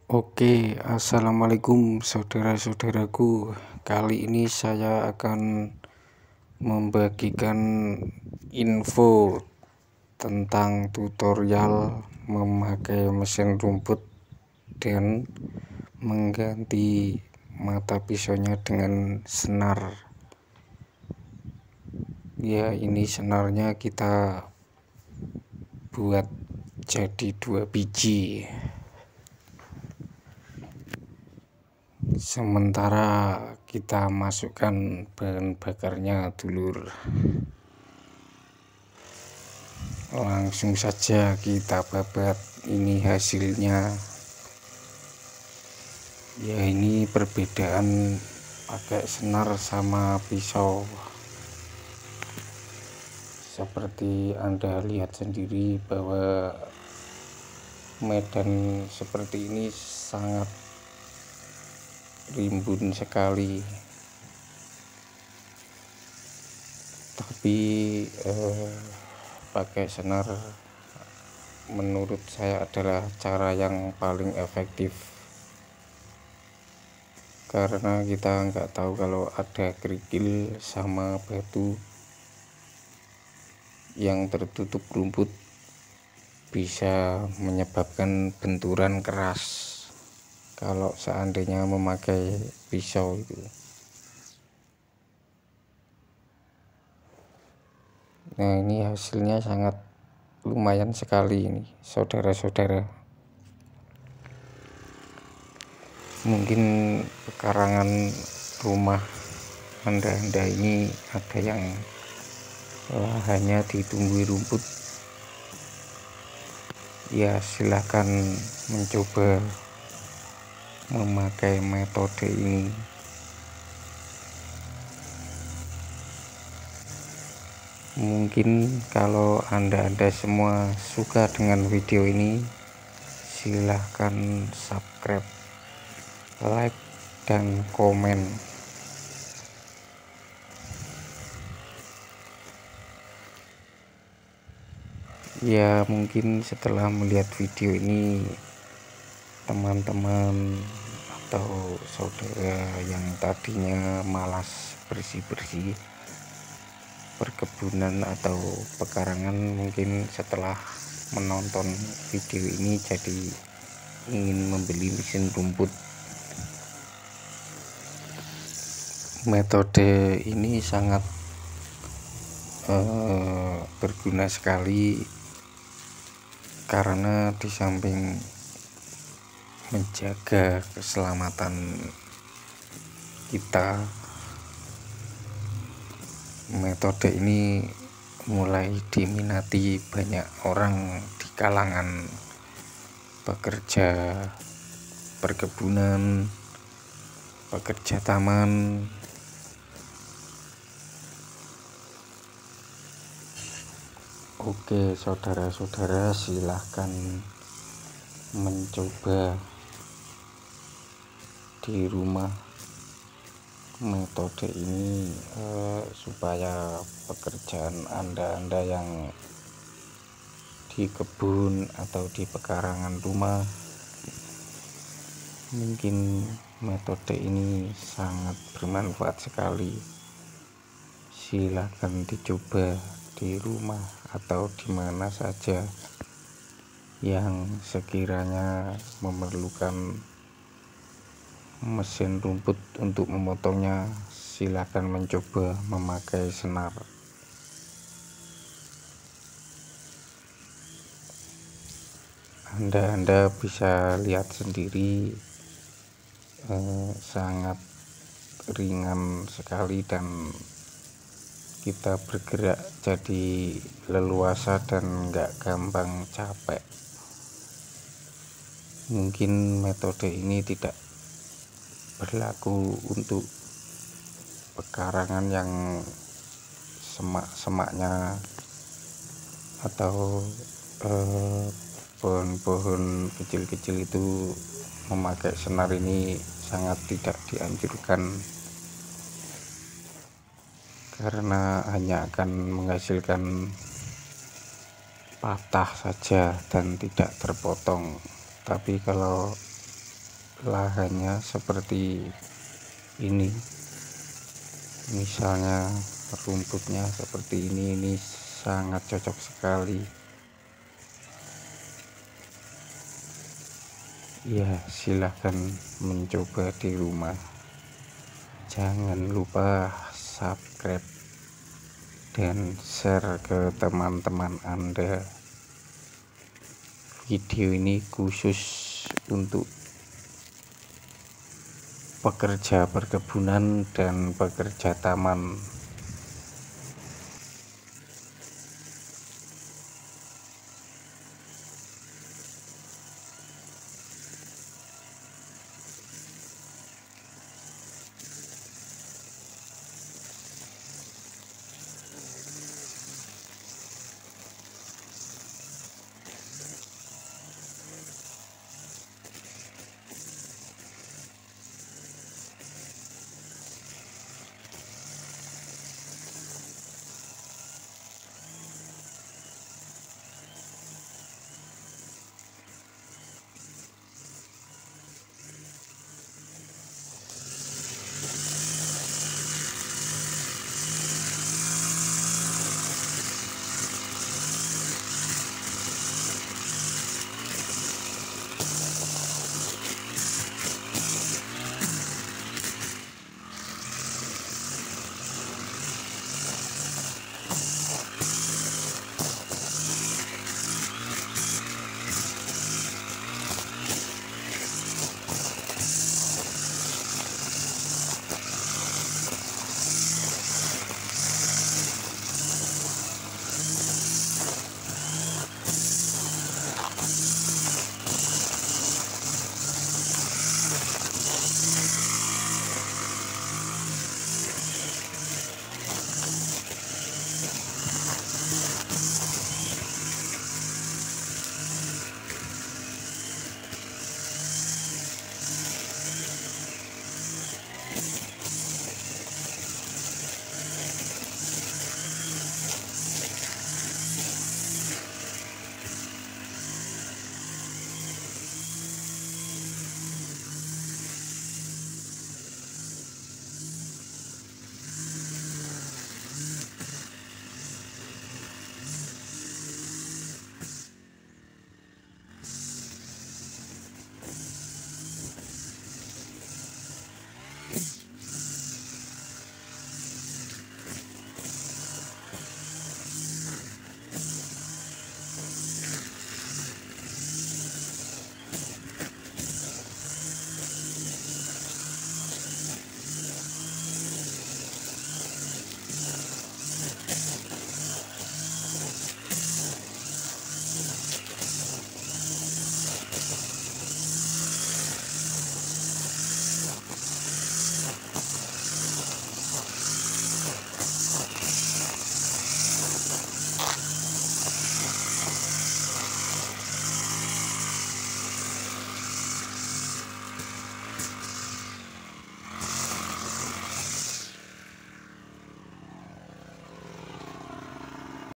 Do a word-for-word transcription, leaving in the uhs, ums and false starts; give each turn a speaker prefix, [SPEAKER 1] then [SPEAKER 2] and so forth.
[SPEAKER 1] Oke, assalamualaikum saudara-saudaraku. Kali ini saya akan membagikan info tentang tutorial memakai mesin rumput dan mengganti mata pisaunya dengan senar. Ya, ini senarnya kita buat jadi dua biji. Sementara kita masukkan bahan bakarnya dulur. Langsung saja kita babat. Ini hasilnya. Ya, ini perbedaan pakai senar sama pisau. Seperti Anda lihat sendiri bahwa medan seperti ini sangat rimbun sekali, tapi eh, pakai senar menurut saya adalah cara yang paling efektif, karena kita nggak tahu kalau ada kerikil sama batu yang tertutup rumput bisa menyebabkan benturan keras kalau seandainya memakai pisau itu. Nah, ini hasilnya sangat lumayan sekali ini, saudara-saudara. Mungkin pekarangan rumah Anda-anda ini ada yang lahannya ditumbuhi rumput. Ya, silahkan mencoba memakai metode ini. Mungkin kalau anda-anda semua suka dengan video ini, silahkan subscribe, like, dan komen. Ya, mungkin setelah melihat video ini, teman-teman atau saudara yang tadinya malas bersih-bersih perkebunan atau pekarangan, mungkin setelah menonton video ini jadi ingin membeli mesin rumput. Metode ini sangat eh, berguna sekali, karena di samping menjaga keselamatan kita, metode ini mulai diminati banyak orang di kalangan pekerja perkebunan, pekerja taman. Oke, saudara-saudara, silahkan mencoba di rumah metode ini eh, supaya pekerjaan anda-anda yang di kebun atau di pekarangan rumah, mungkin metode ini sangat bermanfaat sekali. Silahkan dicoba di rumah atau di mana saja yang sekiranya memerlukan mesin rumput untuk memotongnya. Silakan mencoba memakai senar. Anda-anda bisa lihat sendiri, eh, sangat ringan sekali dan kita bergerak jadi leluasa dan nggak gampang capek. Mungkin metode ini tidak berlaku untuk pekarangan yang semak-semaknya atau eh, pohon-pohon kecil-kecil itu. Memakai senar ini sangat tidak dianjurkan, karena hanya akan menghasilkan patah saja dan tidak terpotong. Tapi kalau lahannya seperti ini, misalnya rumputnya seperti ini ini sangat cocok sekali ya. Silahkan mencoba di rumah. Jangan lupa subscribe dan share ke teman-teman Anda. Video ini khusus untuk pekerja perkebunan dan pekerja taman.